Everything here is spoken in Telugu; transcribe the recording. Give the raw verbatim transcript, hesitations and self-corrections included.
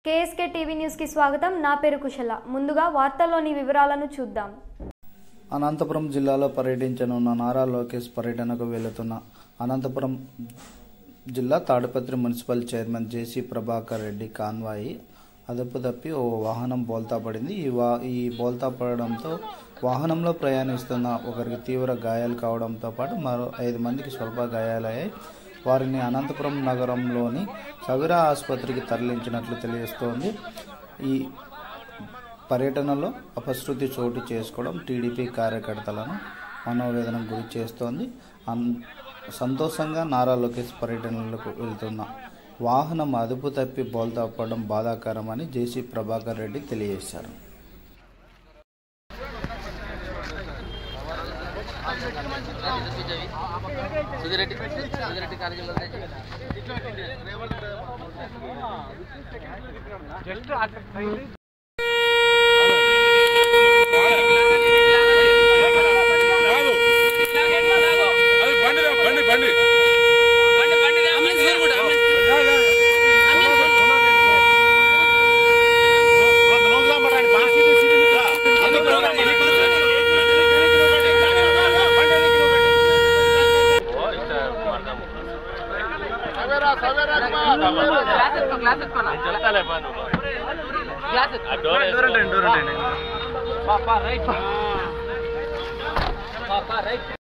కేఎస్కే టీవీ న్యూస్ కి స్వాగతం. నా పేరు కుశల. ముందుగా వార్తల్లోని వివరాలను చూద్దాం. అనంతపురం జిల్లాలో పర్యటించనున్న నారా లోకేష్ పర్యటనకు వెళుతున్న అనంతపురం జిల్లా Tadipatri municipal chairman JC Prabhakar Reddy convoy అదుపు తప్పి ఓ వాహనం బోల్తా పడింది. ఈ వా ఈ బోల్తా పడడంతో వాహనంలో ప్రయాణిస్తున్న ఒకరికి తీవ్ర గాయాలు కావడంతో పాటు మరో ఐదు మందికి స్వల్ప గాయాలయ్యాయి. వారిని అనంతపురం నగరంలోని సవిరా ఆసుపత్రికి తరలించినట్లు తెలియస్తోంది. ఈ పర్యటనలో అపశృతి చోటు చేసుకోవడం టీడీపీ కార్యకర్తలను మనోవేదనకు గురి చేస్తోంది. సంతోషంగా నారా లోకేష్ పర్యటనలకు వెళ్తున్న వాహనం అదుపు తప్పి బోల్తా పడడం బాధాకరమని జేసీ ప్రభాకర్ రెడ్డి తెలియజేశారు. Papa right. Papa right.